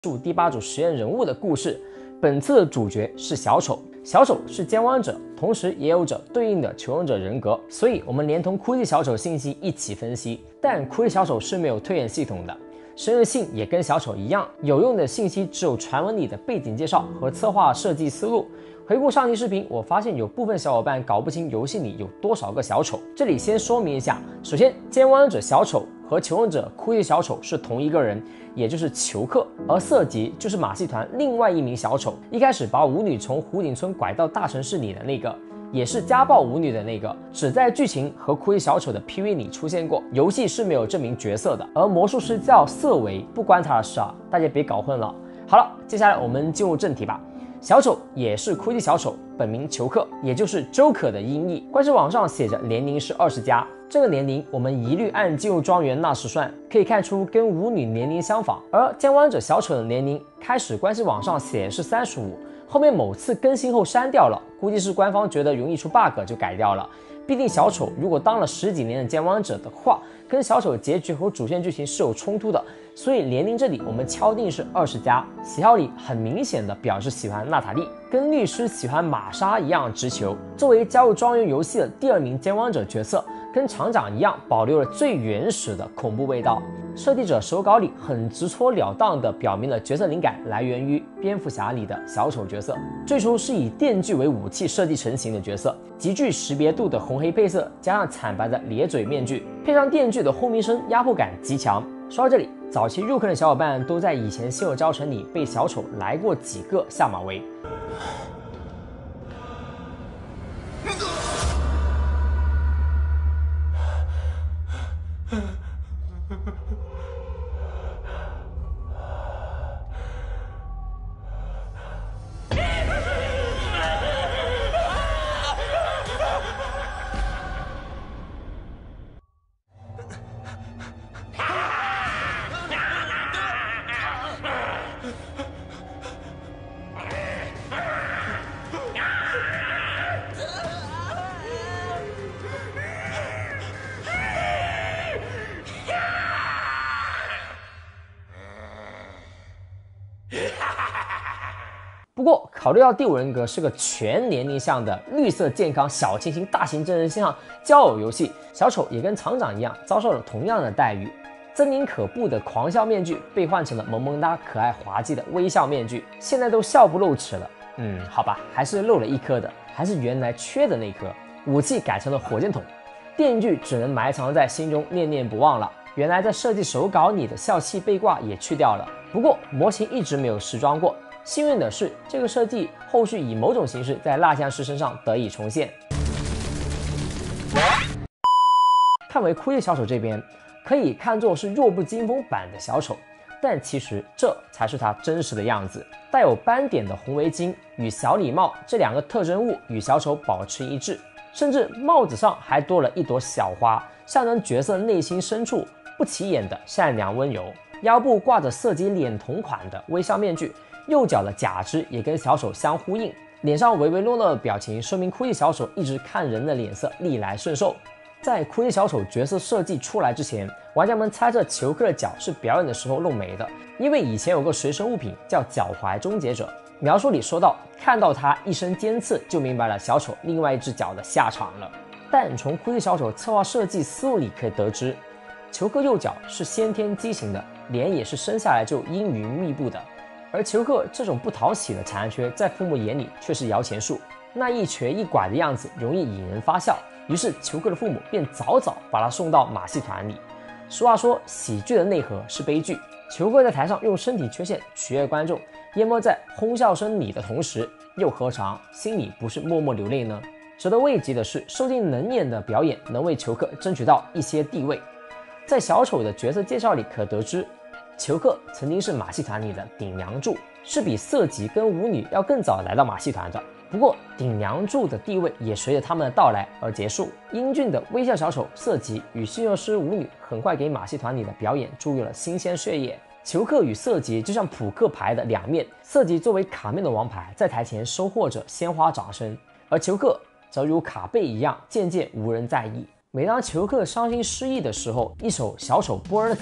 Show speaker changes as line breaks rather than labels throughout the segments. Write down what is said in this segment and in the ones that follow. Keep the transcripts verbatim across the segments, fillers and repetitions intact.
述第八组实验人物的故事。本次的主角是小丑，小丑是监汪者，同时也有着对应的求生者人格，所以我们连同哭泣小丑信息一起分析。但哭泣小丑是没有推演系统的，生日信也跟小丑一样，有用的信息只有传闻里的背景介绍和策划设计思路。回顾上期视频，我发现有部分小伙伴搞不清游戏里有多少个小丑。这里先说明一下，首先监汪者小丑和求生者哭泣小丑是同一个人，也就是裘克，而色吉就是马戏团另外一名小丑，一开始把舞女从湖景村拐到大城市里的那个，也是家暴舞女的那个，只在剧情和哭泣小丑的 P V 里出现过，游戏是没有这名角色的。而魔术师叫瑟维，不关他的事啊，大家别搞混了。好了，接下来我们进入正题吧。小丑也是哭泣小丑，本名裘克，也就是 Joker 的音译。关系网上写着年龄是二十加，这个年龄我们一律按进入庄园那时算，可以看出跟舞女年龄相仿。而监汪者小丑的年龄开始关系网上写是三十五，后面某次更新后删掉了，估计是官方觉得容易出 bug 就改掉了。毕竟小丑如果当了十几年的监汪者的话，跟小丑结局和主线剧情是有冲突的，所以年龄这里我们敲定是二十加。喜好里很明显的表示喜欢娜塔莉，跟律师喜欢玛莎一样直球。作为加入庄园游戏的第二名监汪者角色，跟厂长一样保留了最原始的恐怖味道。设计者手稿里很直戳了当地表明了角色灵感来源于蝙蝠侠里的小丑角色，最初是以电锯为武器设计成型的角色，极具识别度的红黑配色加上惨白的咧嘴面具，配上电锯的轰鸣声，压迫感极强。说到这里，早期入坑的小伙伴都在以前新友招城里被小丑来过几个下马威。不过考虑到第五人格是个全年龄向的绿色健康小清新大型真人线上交友游戏，小丑也跟厂长一样遭受了同样的待遇。狰狞可怖的狂笑面具被换成了萌萌哒可爱滑稽的微笑面具，现在都笑不露齿了。嗯，好吧，还是漏了一颗的，还是原来缺的那颗。武器改成了火箭筒，电锯只能埋藏在心中念念不忘了。原来在设计手稿里的笑气背挂也去掉了，不过模型一直没有时装过。幸运的是，这个设计后续以某种形式在蜡像师身上得以重现。看回哭泣小丑这边，可以看作是弱不禁风版的小丑，但其实这才是他真实的样子。带有斑点的红围巾与小礼帽这两个特征物与小丑保持一致，甚至帽子上还多了一朵小花，象征角色内心深处不起眼的善良温柔。腰部挂着色吉脸同款的微笑面具，右脚的假肢也跟小丑相呼应，脸上唯唯诺诺的表情说明哭泣小丑一直看人的脸色逆来顺受。在哭泣小丑角色设计出来之前，玩家们猜测裘克的脚是表演的时候弄没的，因为以前有个随身物品叫脚踝终结者，描述里说到看到他一身尖刺就明白了小丑另外一只脚的下场了。但从哭泣小丑策划设计思路里可以得知，裘克右脚是先天畸形的，脸也是生下来就阴云密布的，而裘克这种不讨喜的残缺在父母眼里却是摇钱树，那一瘸一拐的样子容易引人发笑，于是裘克的父母便早早把他送到马戏团里。俗话说喜剧的内核是悲剧，裘克在台上用身体缺陷取悦观众，淹没在哄笑声里的同时，又何尝心里不是默默流泪呢？值得慰藉的是，受尽冷眼的表演能为裘克争取到一些地位。在小丑的角色介绍里可得知，裘克曾经是马戏团里的顶梁柱，是比色吉跟舞女要更早来到马戏团的。不过顶梁柱的地位也随着他们的到来而结束。英俊的微笑小丑色吉与驯兽师舞女很快给马戏团里的表演注入了新鲜血液。裘克与色吉就像扑克牌的两面，色吉作为卡面的王牌在台前收获着鲜花掌声，而裘克则如卡贝一样渐渐无人在意。每当裘克伤心失意的时候，一手小丑波尔卡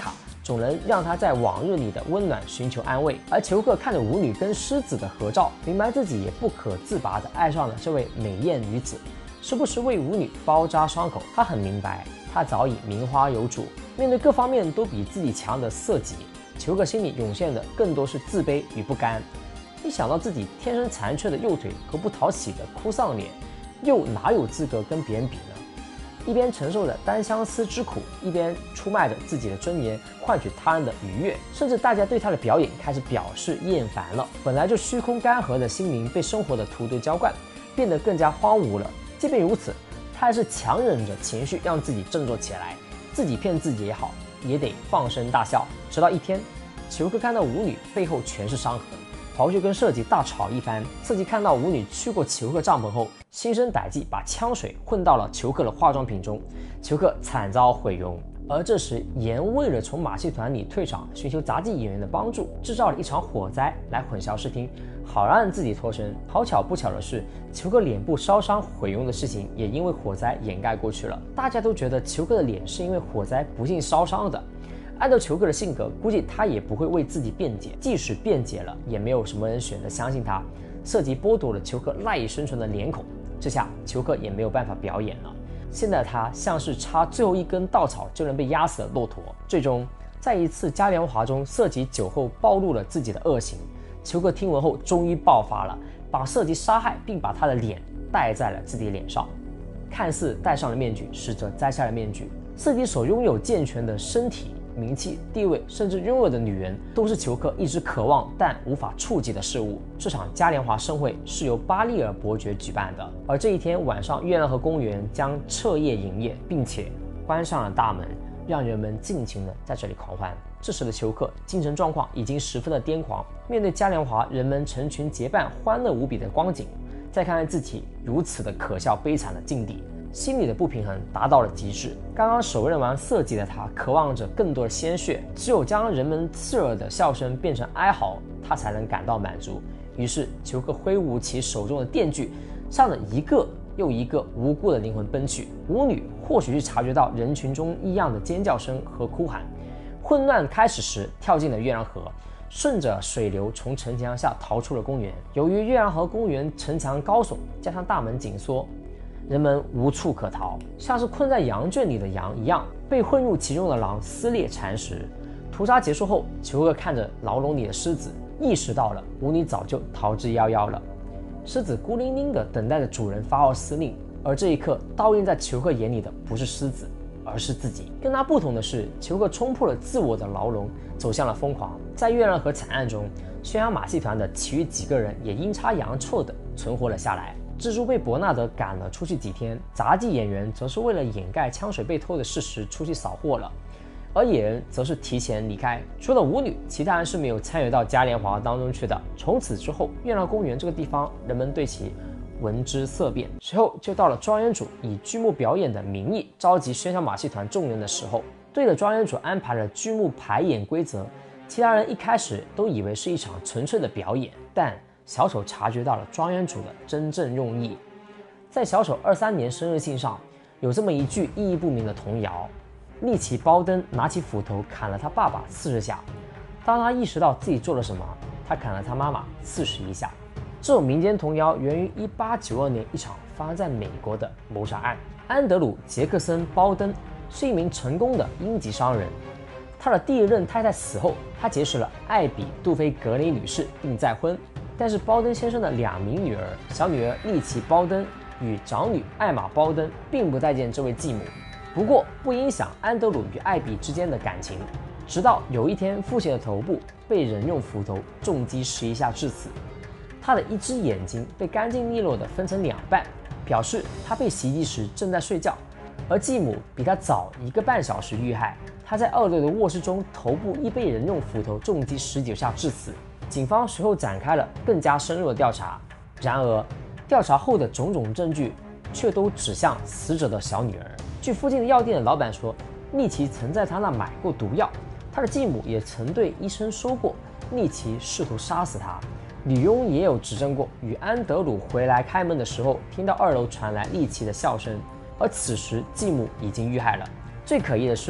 总能让他在往日里的温暖寻求安慰。而裘克看着舞女跟狮子的合照，明白自己也不可自拔地爱上了这位美艳女子，时不时为舞女包扎伤口。他很明白，他早已名花有主。面对各方面都比自己强的色吉，裘克心里涌现的更多是自卑与不甘。一想到自己天生残缺的右腿和不讨喜的哭丧脸，又哪有资格跟别人比呢？一边承受着单相思之苦，一边出卖着自己的尊严，换取他人的愉悦。甚至大家对他的表演开始表示厌烦了。本来就虚空干涸的心灵被生活的土堆浇灌，变得更加荒芜了。即便如此，他还是强忍着情绪让自己振作起来，自己骗自己也好，也得放声大笑。直到一天，裘克看到舞女背后全是伤痕，跑去跟色吉大吵一番。色吉看到舞女去过裘克帐篷后，心生歹计，把枪水混到了裘克的化妆品中，裘克惨遭毁容。而这时，严为了从马戏团里退场，寻求杂技演员的帮助，制造了一场火灾来混淆视听，好让自己脱身。好巧不巧的是，裘克脸部烧伤毁容的事情也因为火灾掩盖过去了。大家都觉得裘克的脸是因为火灾不幸烧伤的。按照裘克的性格，估计他也不会为自己辩解，即使辩解了，也没有什么人选择相信他。色吉剥夺了裘克赖以生存的脸孔，这下裘克也没有办法表演了。现在他像是差最后一根稻草就能被压死的骆驼。最终，在一次嘉年华中，色吉酒后暴露了自己的恶行。裘克听闻后终于爆发了，把色吉杀害，并把他的脸戴在了自己脸上。看似戴上了面具，实则摘下了面具。色吉所拥有健全的身体、名气、地位，甚至拥有的女人，都是裘克一直渴望但无法触及的事物。这场嘉年华盛会是由巴利尔伯爵举办的，而这一天晚上，月亮河公园将彻夜营业，并且关上了大门，让人们尽情的在这里狂欢。这时的裘克精神状况已经十分的癫狂，面对嘉年华人们成群结伴、欢乐无比的光景，再看看自己如此的可笑悲惨的境地，心里的不平衡达到了极致。刚刚手刃完色吉的他，渴望着更多的鲜血，只有将人们刺耳的笑声变成哀嚎，他才能感到满足。于是裘克挥舞起手中的电锯，向着一个又一个无辜的灵魂奔去。舞女或许是察觉到人群中异样的尖叫声和哭喊，混乱开始时跳进了月亮河，顺着水流从城墙下逃出了公园。由于月亮河公园城墙高耸，加上大门紧缩，人们无处可逃，像是困在羊圈里的羊一样，被混入其中的狼撕裂蚕食。屠杀结束后，裘克看着牢笼里的狮子，意识到了舞女早就逃之夭夭了。狮子孤零零地等待着主人发号施令，而这一刻，倒映在裘克眼里的不是狮子，而是自己。跟他不同的是，裘克冲破了自我的牢笼，走向了疯狂。在月亮河惨案中，宣扬马戏团的其余几个人也阴差阳错地存活了下来。蜘蛛被伯纳德赶了出去几天，杂技演员则是为了掩盖枪水被偷的事实出去扫货了，而野人则是提前离开。除了舞女，其他人是没有参与到嘉年华当中去的。从此之后，月亮公园这个地方人们对其闻之色变。随后就到了庄园主以剧目表演的名义召集喧嚣马戏团众人的时候，对着庄园主安排了剧目排演规则。其他人一开始都以为是一场纯粹的表演，但小丑察觉到了庄园主的真正用意。在小丑二三年生日信上，有这么一句意义不明的童谣：利奇包登拿起斧头砍了他爸爸四十下，当他意识到自己做了什么，他砍了他妈妈四十一下。这种民间童谣源于一八九二年一场发生在美国的谋杀案。安德鲁·杰克森·包登是一名成功的英籍商人，他的第一任太太死后，他结识了艾比·杜菲格雷女士并再婚。但是包登先生的两名女儿，小女儿利奇·包登与长女艾玛·包登并不待见这位继母，不过不影响安德鲁与艾比之间的感情。直到有一天，父亲的头部被人用斧头重击十一下致死，他的一只眼睛被干净利落地分成两半，表示他被袭击时正在睡觉，而继母比他早一个半小时遇害，他在二楼的卧室中，头部亦被人用斧头重击十九下致死。警方随后展开了更加深入的调查，然而调查后的种种证据却都指向死者的小女儿。据附近的药店的老板说，利奇曾在他那买过毒药，他的继母也曾对医生说过利奇试图杀死他。女佣也有指证过，与安德鲁回来开门的时候，听到二楼传来利奇的笑声，而此时继母已经遇害了。最可疑的是，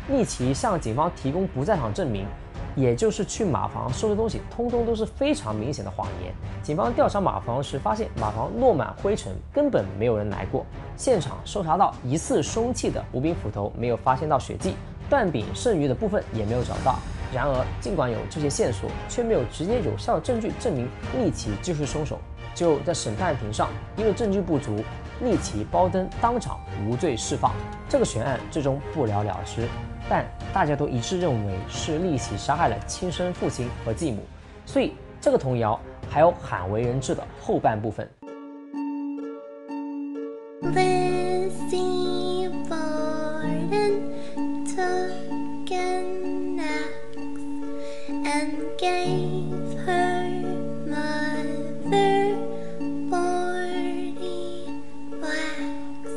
丽奇向警方提供不在场证明，也就是去马房收拾东西，通通都是非常明显的谎言。警方调查马房时发现，马房落满灰尘，根本没有人来过。现场搜查到疑似凶器的无柄斧头，没有发现到血迹，断柄剩余的部分也没有找到。然而，尽管有这些线索，却没有直接有效的证据证明丽奇就是凶手。就在审判庭上，因为证据不足，丽奇包登当场无罪释放。这个悬案最终不了了之，但大家都一致认为是丽奇杀害了亲生父亲和继母，所以这个童谣还有罕为人知的后半部分。
Lizzie Borden took an axe and gave her mother forty whacks.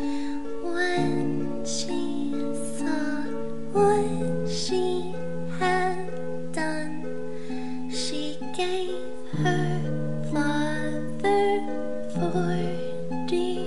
When she saw what she had done, she gave her father forty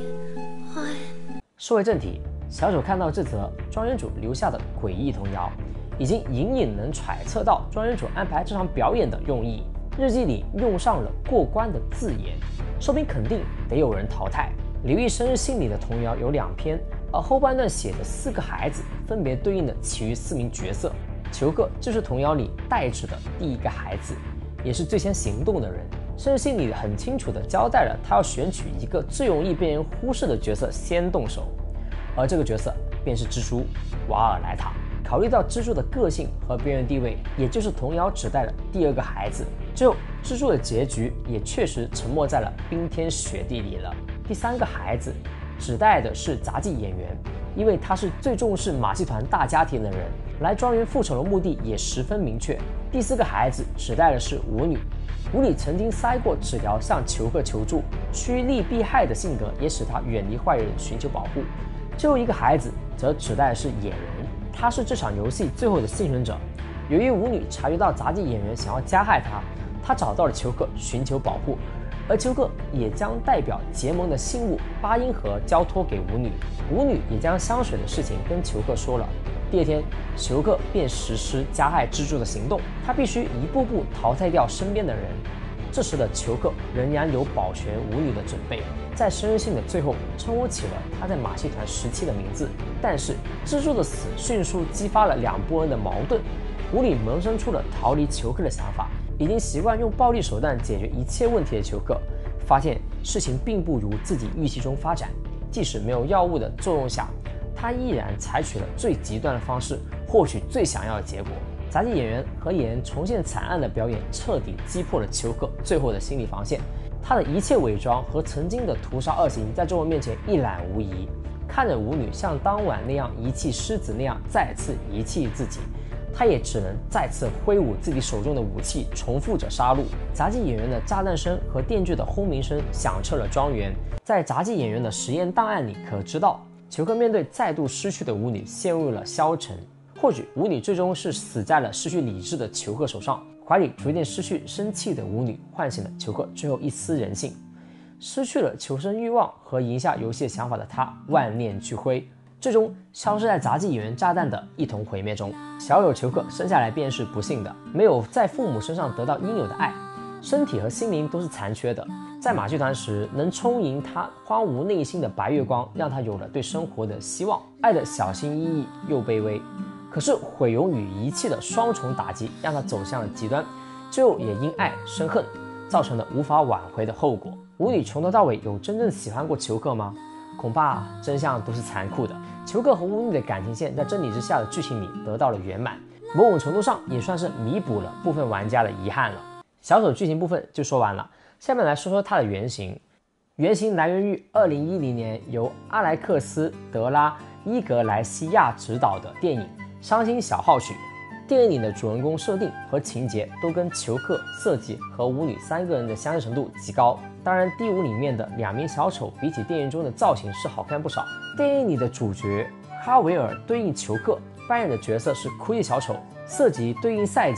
one.
说回正题，小丑看到这则庄园主留下的诡异童谣，已经隐隐能揣测到庄园主安排这场表演的用意。日记里用上了过关的字眼，说明肯定得有人淘汰。刘毅生日信里的童谣有两篇，而后半段写的四个孩子分别对应的其余四名角色。裘克就是童谣里代指的第一个孩子，也是最先行动的人。生日信里很清楚地交代了他要选取一个最容易被人忽视的角色先动手，而这个角色便是蜘蛛瓦尔莱塔。考虑到蜘蛛的个性和边缘地位，也就是童谣指代的第二个孩子，最后蜘蛛的结局也确实沉没在了冰天雪地里了。第三个孩子指代的是杂技演员，因为他是最重视马戏团大家庭的人，来庄园复仇的目的也十分明确。第四个孩子指代的是舞女，舞女曾经塞过纸条向裘克求助，趋利避害的性格也使他远离坏人，寻求保护。最后一个孩子则指代的是野人，他是这场游戏最后的幸存者。由于舞女察觉到杂技演员想要加害他，他找到了裘克寻求保护，而裘克也将代表结盟的信物八音盒交托给舞女，舞女也将香水的事情跟裘克说了。第二天，裘克便实施加害蜘蛛的行动，他必须一步步淘汰掉身边的人。这时的裘克仍然有保全舞女的准备，在生日信的最后称呼起了他在马戏团时期的名字。但是蜘蛛的死迅速激发了两拨人的矛盾，舞女萌生出了逃离裘克的想法。已经习惯用暴力手段解决一切问题的裘克，发现事情并不如自己预期中发展。即使没有药物的作用下，他依然采取了最极端的方式，获取最想要的结果。杂技演员和演员重现惨案的表演，彻底击破了裘克最后的心理防线。他的一切伪装和曾经的屠杀恶行，在众人面前一览无遗。看着舞女像当晚那样遗弃狮子那样再次遗弃自己，他也只能再次挥舞自己手中的武器，重复着杀戮。杂技演员的炸弹声和电锯的轰鸣声响彻了庄园。在杂技演员的实验档案里可知道，裘克面对再度失去的舞女陷入了消沉。或许舞女最终是死在了失去理智的裘克手上，怀里逐渐失去生气的舞女唤醒了裘克最后一丝人性。失去了求生欲望和赢下游戏想法的他，万念俱灰，最终消失在杂技演员炸弹的一同毁灭中。小友裘克生下来便是不幸的，没有在父母身上得到应有的爱，身体和心灵都是残缺的。在马戏团时，能充盈他荒芜内心的白月光，让他有了对生活的希望。爱的小心翼翼又卑微，可是毁容与遗弃的双重打击让他走向了极端，最后也因爱生恨，造成了无法挽回的后果。舞女从头到尾有真正喜欢过裘克吗？恐怕真相都是残酷的。裘克和舞女的感情线在真理之下的剧情里得到了圆满，某种程度上也算是弥补了部分玩家的遗憾了。小丑剧情部分就说完了，下面来说说它的原型。原型来源于二零一零年由阿莱克斯·德拉伊格莱西亚执导的电影《伤心小号曲》。电影里的主人公设定和情节都跟裘克、色吉和舞女三个人的相似程度极高。当然，第五里面的两名小丑比起电影中的造型是好看不少。电影里的主角哈维尔对应裘克，扮演的角色是哭泣小丑；色吉对应赛吉，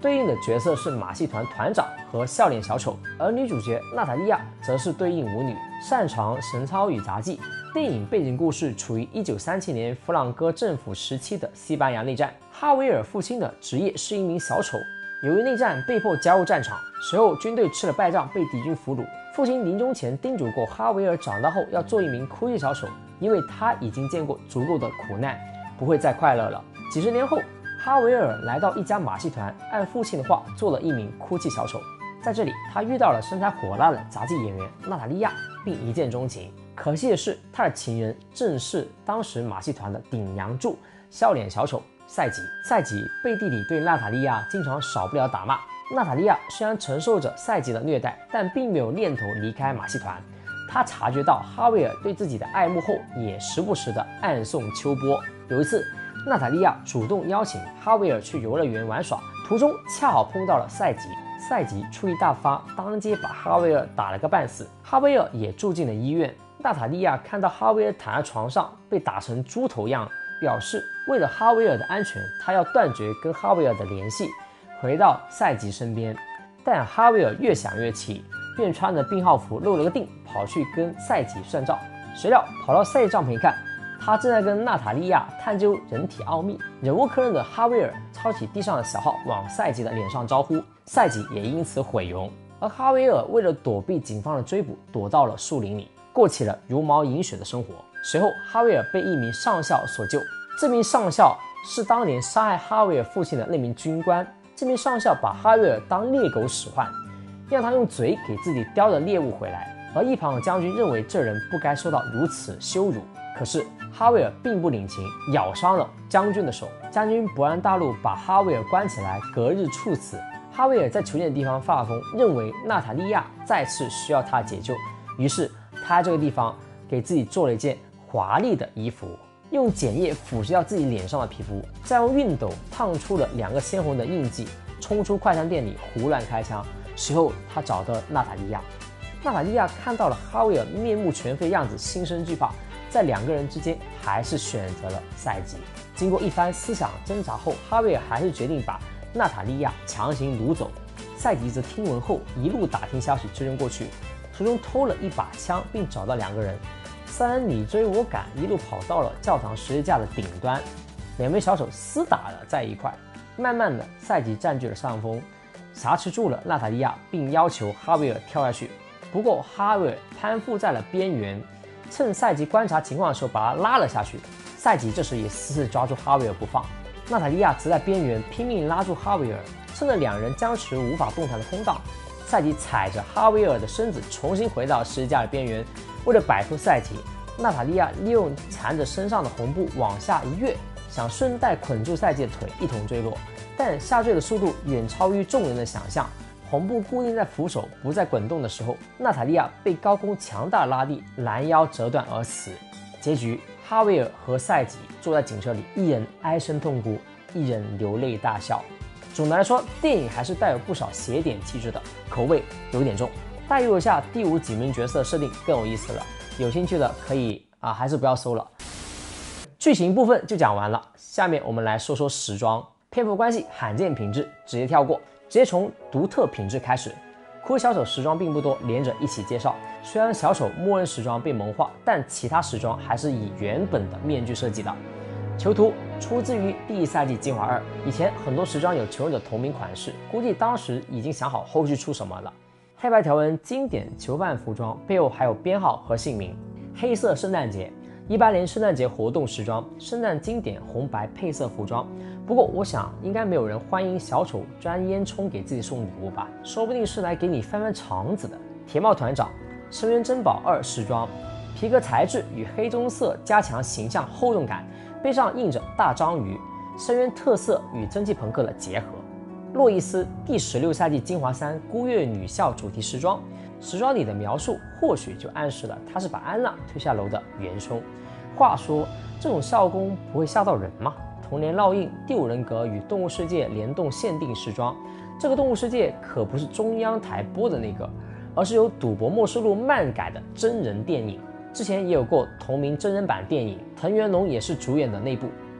对应的角色是马戏团团长和笑脸小丑，而女主角娜塔莉亚则是对应舞女，擅长神操与杂技。电影背景故事处于一九三七年弗朗哥政府时期的西班牙内战，哈维尔父亲的职业是一名小丑，由于内战被迫加入战场，随后军队吃了败仗，被敌军俘虏。父亲临终前叮嘱过哈维尔，长大后要做一名哭泣小丑，因为他已经见过足够的苦难，不会再快乐了。几十年后，哈维尔来到一家马戏团，按父亲的话做了一名哭泣小丑。在这里，他遇到了身材火辣的杂技演员娜塔莉亚，并一见钟情。可惜的是，他的情人正是当时马戏团的顶梁柱——笑脸小丑赛吉。赛吉背地里对娜塔莉亚经常少不了打骂。娜塔莉亚虽然承受着赛吉的虐待，但并没有念头离开马戏团。她察觉到哈维尔对自己的爱慕后，也时不时的暗送秋波。有一次，娜塔莉亚主动邀请哈维尔去游乐园玩耍，途中恰好碰到了赛吉。赛吉出于大发，当街把哈维尔打了个半死。哈维尔也住进了医院。娜塔莉亚看到哈维尔躺在床上被打成猪头样，表示为了哈维尔的安全，她要断绝跟哈维尔的联系，回到赛吉身边。但哈维尔越想越气，便穿着病号服露了个腚，跑去跟赛吉算账。谁料跑到赛帐篷一看，他正在跟娜塔莉亚探究人体奥秘。忍无可忍的哈维尔抄起地上的小号往赛吉的脸上招呼，赛吉也因此毁容。而哈维尔为了躲避警方的追捕，躲到了树林里，过起了茹毛饮血的生活。随后，哈维尔被一名上校所救。这名上校是当年杀害哈维尔父亲的那名军官。这名上校把哈维尔当猎狗使唤，让他用嘴给自己叼着猎物回来。而一旁的将军认为这人不该受到如此羞辱。可是哈维尔并不领情，咬伤了将军的手。将军勃然大怒，把哈维尔关起来，隔日处死。哈维尔在求见的地方发疯，认为娜塔莉亚再次需要他解救，于是他在这个地方给自己做了一件华丽的衣服，用碱液腐蚀掉自己脸上的皮肤，再用熨斗烫出了两个鲜红的印记，冲出快餐店里胡乱开枪。随后他找到了娜塔莉亚，娜塔莉亚看到了哈维尔面目全非的样子，心生惧怕，在两个人之间还是选择了赛吉。经过一番思想挣扎后，哈维尔还是决定把娜塔莉亚强行掳走。赛吉则听闻后一路打听消息追踪过去，途中偷了一把枪，并找到两个人，三人你追我赶，一路跑到了教堂十字架的顶端，两位小丑厮打了在一块。慢慢的，赛吉占据了上风，挟持住了娜塔莉亚，并要求哈维尔跳下去。不过哈维尔攀附在了边缘，趁赛吉观察情况的时候把他拉了下去。赛吉这时也死死抓住哈维尔不放，娜塔莉亚则在边缘拼命拉住哈维尔，趁着两人僵持无法动弹的空档，赛吉踩着哈维尔的身子重新回到十字架的边缘。为了摆脱赛吉，娜塔莉亚利用缠着身上的红布往下一跃，想顺带捆住赛吉的腿一同坠落，但下坠的速度远超于众人的想象。红布固定在扶手不再滚动的时候，娜塔莉亚被高空强大的拉力拦腰折断而死。结局，哈维尔和赛吉坐在警车里，一人唉声痛哭，一人流泪大笑。总的来说，电影还是带有不少邪典气质的，口味有点重。代入一下第五几名角色设定更有意思了，有兴趣的可以啊，还是不要搜了。剧情部分就讲完了，下面我们来说说时装。篇幅关系，罕见品质直接跳过，直接从独特品质开始。哭小丑时装并不多，连着一起介绍。虽然小丑默认时装被萌化，但其他时装还是以原本的面具设计的。囚徒出自于第一赛季精华二，以前很多时装有囚人的同名款式，估计当时已经想好后续出什么了。黑白条纹经典囚犯服装，背后还有编号和姓名。黑色圣诞节，一八年圣诞节活动时装，圣诞经典红白配色服装。不过我想应该没有人欢迎小丑钻烟囱给自己送礼物吧，说不定是来给你翻翻肠子的。铁帽团长，深渊珍宝二时装，皮革材质与黑棕色加强形象厚重感，背上印着大章鱼，深渊特色与蒸汽朋克的结合。洛伊斯第十六赛季精华三孤月女校主题时装，时装里的描述或许就暗示了她是把安娜推下楼的元凶。话说这种校工不会吓到人吗？童年烙印第五人格与动物世界联动限定时装，这个动物世界可不是中央台播的那个，而是由赌博默示录漫改的真人电影。之前也有过同名真人版电影，藤原龙也是主演的那部，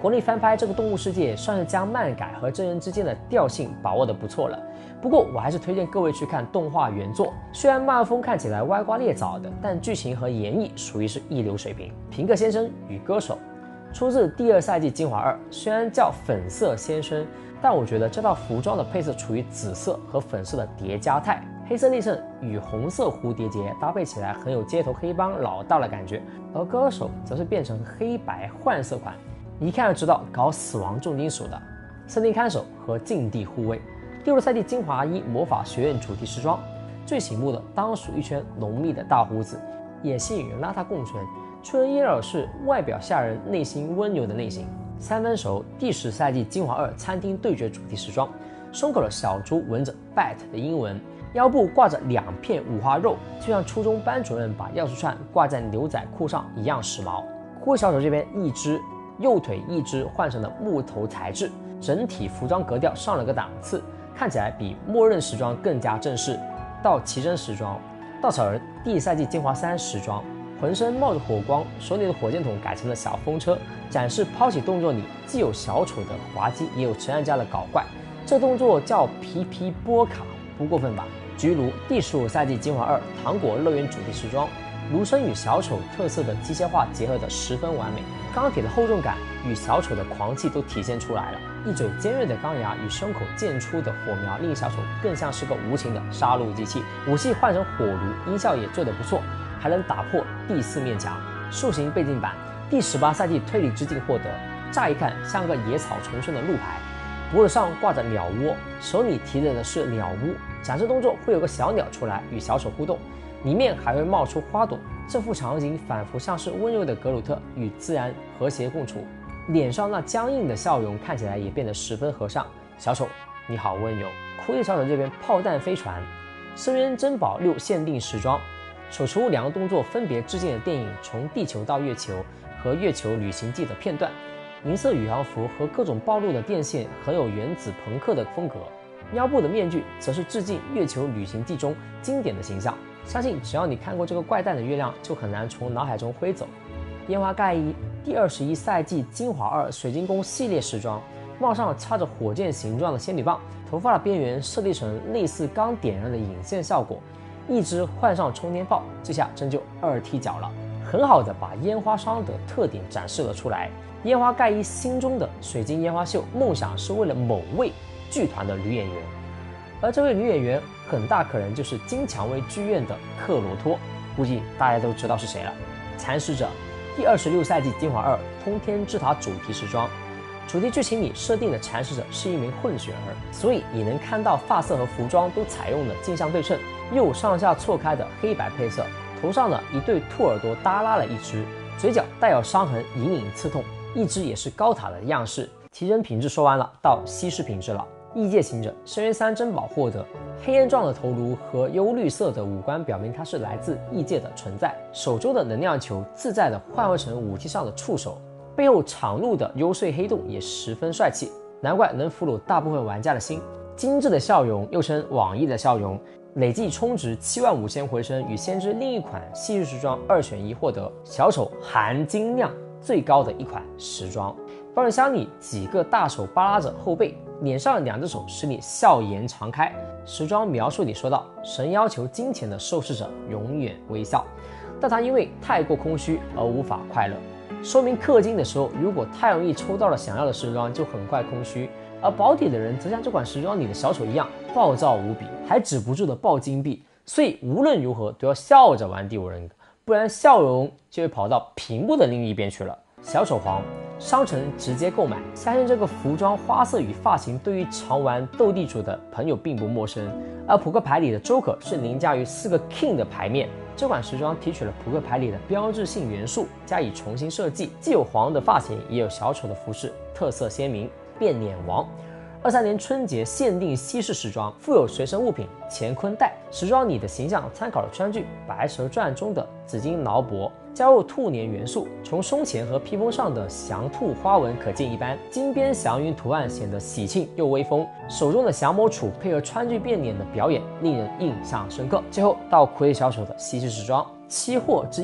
国内翻拍这个动物世界算是将漫改和真人之间的调性把握得不错了。不过我还是推荐各位去看动画原作，虽然漫画风看起来歪瓜裂枣的，但剧情和演绎属于是一流水平。平克先生与歌手出自第二赛季精华二，虽然叫粉色先生，但我觉得这套服装的配色处于紫色和粉色的叠加态，黑色内衬与红色蝴蝶结搭配起来很有街头黑帮老大的感觉，而歌手则是变成黑白换色款，一看就知道搞死亡重金属的。森林看守和禁地护卫，第六赛季精华一魔法学院主题时装，最醒目的当属一圈浓密的大胡子，也吸引人拉他共存。春耶尔是外表吓人内心温柔的类型。三分熟第十赛季精华二餐厅对决主题时装，胸口的小猪纹着 bat 的英文，腰部挂着两片五花肉，就像初中班主任把钥匙串挂在牛仔裤上一样时髦。酷威小丑这边一只右腿一只换成了木头材质，整体服装格调上了个档次，看起来比默认时装更加正式。到奇珍时装，稻草人第一赛季精华三时装，浑身冒着火光，手里的火箭筒改成了小风车，展示抛起动作里既有小丑的滑稽，也有陈安家的搞怪。这动作叫皮皮波卡，不过分吧？菊炉第十五赛季精华二糖果乐园主题时装，卢生与小丑特色的机械化结合得十分完美，钢铁的厚重感与小丑的狂气都体现出来了。一嘴尖锐的钢牙与胸口溅出的火苗，令小丑更像是个无情的杀戮机器。武器换成火炉，音效也做得不错，还能打破第四面墙。塑形背景板第十八赛季推理之境获得，乍一看像个野草丛生的路牌，脖子上挂着鸟窝，手里提着的是鸟屋，展示动作会有个小鸟出来与小丑互动，里面还会冒出花朵。这幅场景仿佛像是温柔的格鲁特与自然和谐共处，脸上那僵硬的笑容看起来也变得十分和善。小丑你好温柔。酷丽小丑这边炮弹飞船深渊珍宝六限定时装，手持两个动作分别致敬了电影《从地球到月球》和《月球旅行记》的片段。银色宇航服和各种暴露的电线很有原子朋克的风格，腰部的面具则是致敬《月球旅行记》中经典的形象。相信只要你看过这个怪诞的月亮，就很难从脑海中挥走。烟花盖伊第二十一赛季精华二水晶宫系列时装，帽上插着火箭形状的仙女棒，头发的边缘设计成类似刚点燃的引线效果，一只换上充电炮，这下真就二踢脚了，很好的把烟花商的特点展示了出来。烟花盖伊心中的水晶烟花秀梦想是为了某位剧团的女演员，而这位女演员很大可能就是金蔷薇剧院的克罗托，估计大家都知道是谁了。蚕食者第二十六赛季精华二通天之塔主题时装，主题剧情里设定的蚕食者是一名混血儿，所以你能看到发色和服装都采用了镜像对称，右上下错开的黑白配色，头上的一对兔耳朵耷拉了一只，嘴角带有伤痕隐隐刺痛，一只也是高塔的样式。提升品质说完了，到稀释品质了。异界行者深渊三珍宝获得，黑焰状的头颅和幽绿色的五官表明它是来自异界的存在，手中的能量球自在地换换成武器上的触手，背后敞露的幽邃黑洞也十分帅气，难怪能俘虏大部分玩家的心。精致的笑容又称网易的笑容，累计充值七万五千回声，与先知另一款细致时装二选一获得小丑含金量最高的一款时装。包人箱里几个大手扒拉着后背，脸上两只手使你笑颜常开。时装描述里说到，神要求金钱的受试者永远微笑，但他因为太过空虚而无法快乐，说明氪金的时候如果太容易抽到了想要的时装，就很快空虚。而保底的人则像这款时装里的小丑一样暴躁无比，还止不住的爆金币，所以无论如何都要笑着玩第五人格，不然笑容就会跑到屏幕的另一边去了。小丑黄商城直接购买，相信这个服装花色与发型对于常玩斗地主的朋友并不陌生。而扑克牌里的 Joker 是凌驾于四个 King 的牌面，这款时装提取了扑克牌里的标志性元素加以重新设计，既有黄的发型，也有小丑的服饰，特色鲜明。变脸王二三年春节限定西式时装，附有随身物品乾坤袋，时装里的形象参考了川剧《白蛇传》中的紫金挠脖，加入兔年元素，从胸前和披风上的祥兔花纹可见一斑，金边祥云图案显得喜庆又威风，手中的降魔杵配合川剧变脸的表演令人印象深刻。最后到傀儡小丑的西式时装，期货之宴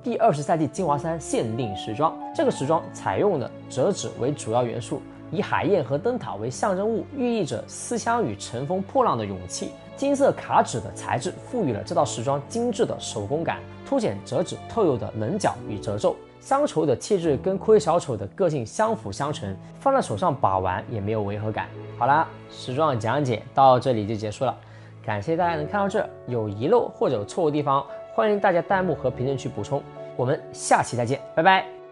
第二十赛季金华三限定时装。这个时装采用了折纸为主要元素，以海燕和灯塔为象征物，寓意着思乡与乘风破浪的勇气。金色卡纸的材质赋予了这套时装精致的手工感，凸显折纸特有的棱角与褶皱。乡愁的气质跟盔小丑的个性相辅相成，放在手上把玩也没有违和感。好啦，时装讲解到这里就结束了，感谢大家能看到这，有遗漏或者有错误的地方，欢迎大家弹幕和评论区补充。我们下期再见，拜拜。